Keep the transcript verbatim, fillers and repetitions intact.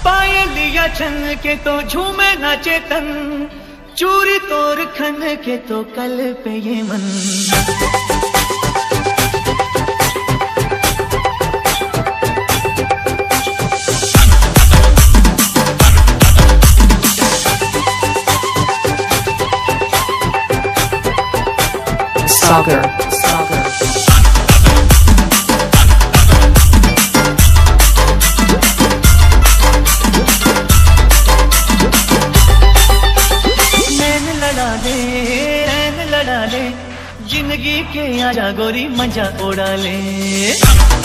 पायलिया छन के तो झूमे ना चेतन, चूरी तोर खन के तो कल पे ये मन। Sagar, Sagar. नैन लड़ा ले, नैन लड़ा ले, जिंदगी के आजा गोरी मजा उड़ा ले।